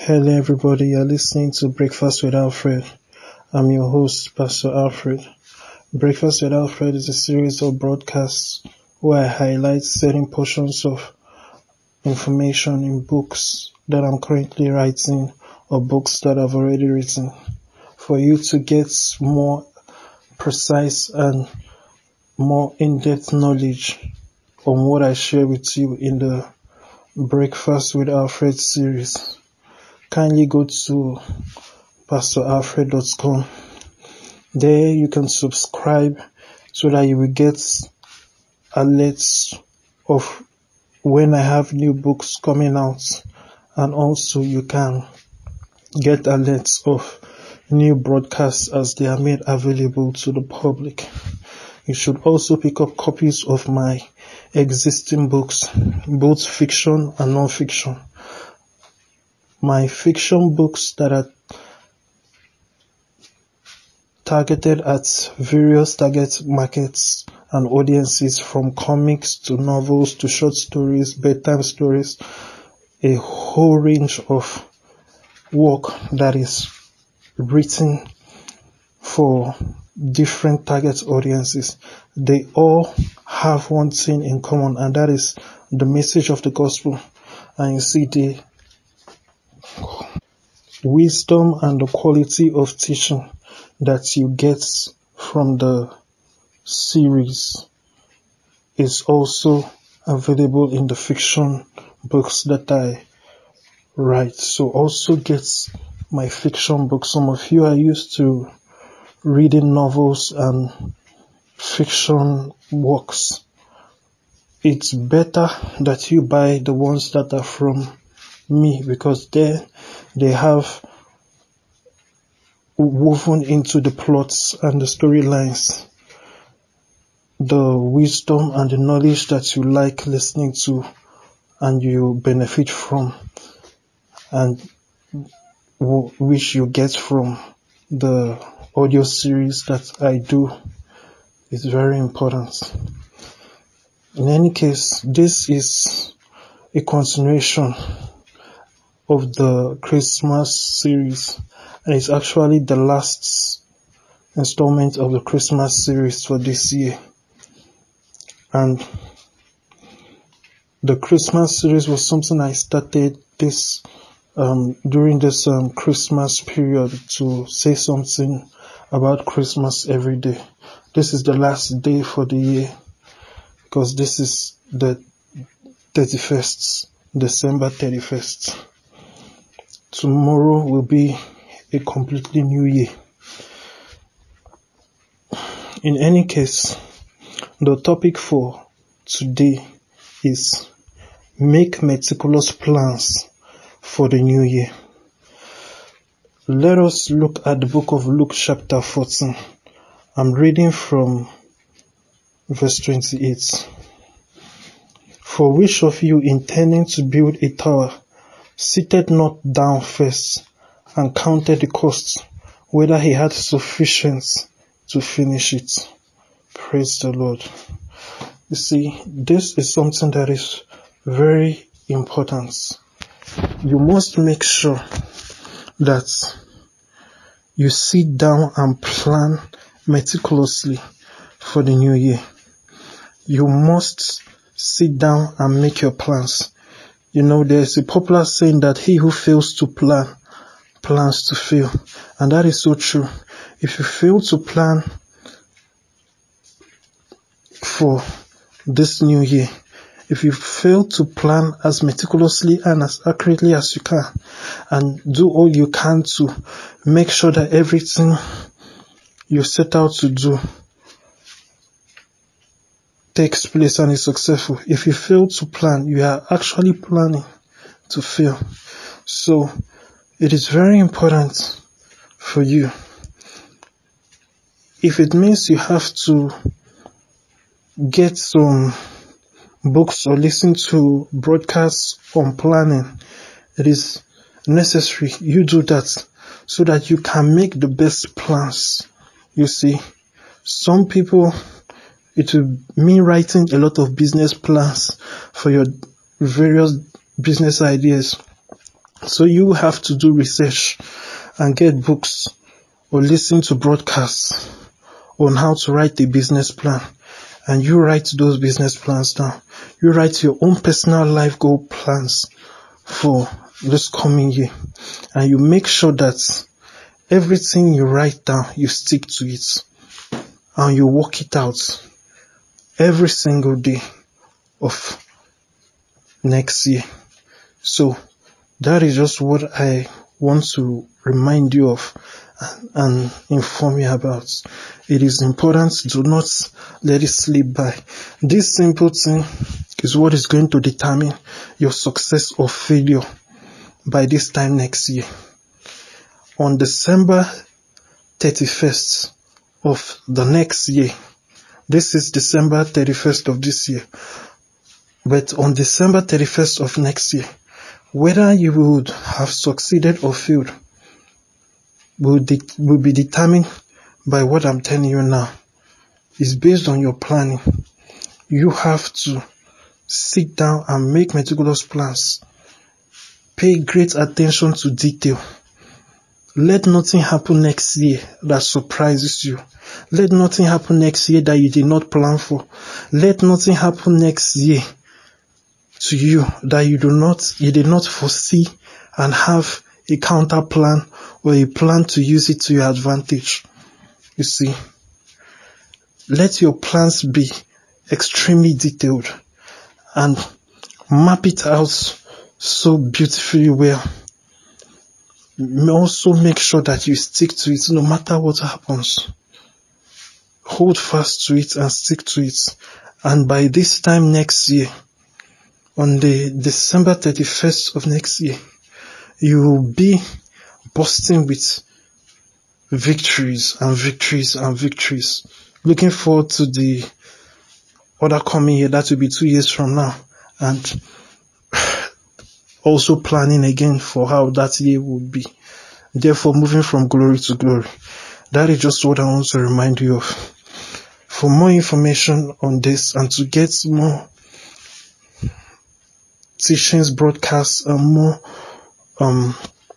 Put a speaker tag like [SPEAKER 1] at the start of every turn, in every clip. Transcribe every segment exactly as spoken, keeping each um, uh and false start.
[SPEAKER 1] Hello everybody, you're listening to Breakfast with Alfred. I'm your host, Pastor Alfred. Breakfast with Alfred is a series of broadcasts where I highlight certain portions of information in books that I'm currently writing or books that I've already written for you to get more precise and more in-depth knowledge on what I share with you in the Breakfast with Alfred series. Kindly go to pastor alfred dot com. There you can subscribe so that you will get alerts of when I have new books coming out, and also you can get alerts of new broadcasts as they are made available to the public. You should also pick up copies of my existing books, both fiction and non-fiction. My fiction books that are targeted at various target markets and audiences, from comics to novels to short stories, bedtime stories, a whole range of work that is written for different target audiences. They all have one thing in common, and that is the message of the gospel. And you see, the wisdom and the quality of teaching that you get from the series is also available in the fiction books that I write. So also get my fiction books. Some of you are used to reading novels and fiction works. It's better that you buy the ones that are from me, because there they have woven into the plots and the storylines the wisdom and the knowledge that you like listening to and you benefit from, and w- which you get from the audio series that I do. Is very important. In any case, this is a continuation of the Christmas series, and it's actually the last installment of the Christmas series for this year. And the Christmas series was something I started this um, during this um, Christmas period to say something about Christmas every day. This is the last day for the year, because this is the thirty-first, December thirty-first. Tomorrow will be a completely new year. In any case, the topic for today is make meticulous plans for the new year. Let us look at the book of Luke chapter fourteen. I'm reading from verse twenty-eight. For which of you, intending to build a tower, seated not down first and counted the cost, whether he had sufficient to finish it? Praise the Lord. You see, this is something that is very important. You must make sure that you sit down and plan meticulously for the new year. You must sit down and make your plans. You know, there's a popular saying that he who fails to plan, plans to fail. And that is so true. If you fail to plan for this new year, if you fail to plan as meticulously and as accurately as you can, and do all you can to make sure that everything you set out to do takes place and is successful. If you fail to plan, you are actually planning to fail. So it is very important for you. If it means you have to get some books or listen to broadcasts on planning, it is necessary you do that so that you can make the best plans. You see, some people, it will mean writing a lot of business plans for your various business ideas. So you have to do research and get books or listen to broadcasts on how to write a business plan. And you write those business plans down. You write your own personal life goal plans for this coming year. And you make sure that everything you write down, you stick to it. And you work it out every single day of next year. So that is just what I want to remind you of and, and inform you about. It is important. Do not let it slip by. This simple thing is what is going to determine your success or failure by this time next year. On December thirty-first of the next year, this is December thirty-first of this year, but on December thirty-first of next year, whether you would have succeeded or failed will, de- will be determined by what I'm telling you now. It's based on your planning. You have to sit down and make meticulous plans. Pay great attention to detail. Let nothing happen next year that surprises you. Let nothing happen next year that you did not plan for. Let nothing happen next year to you that you do not, you did not foresee and have a counter plan or a plan to use it to your advantage. You see, let your plans be extremely detailed and map it out so beautifully well. Also make sure that you stick to it no matter what happens. Hold fast to it and stick to it. And by this time next year, on the December thirty-first of next year, you will be bursting with victories and victories and victories. Looking forward to the other coming year, that will be two years from now, and also planning again for how that year will be. Therefore, moving from glory to glory. That is just what I want to remind you of. For more information on this and to get more teachings, broadcasts, and more um,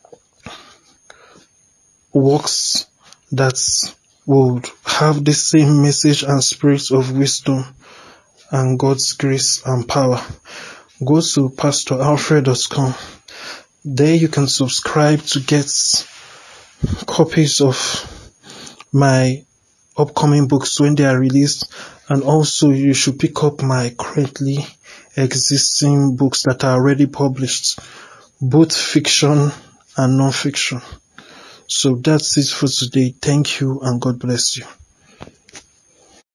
[SPEAKER 1] works that would have the same message and spirit of wisdom and God's grace and power, go to pastor alfred dot com. There you can subscribe to get copies of my upcoming books when they are released, and also you should pick up my currently existing books that are already published, both fiction and non-fiction. So that's it for today. Thank you and God bless you.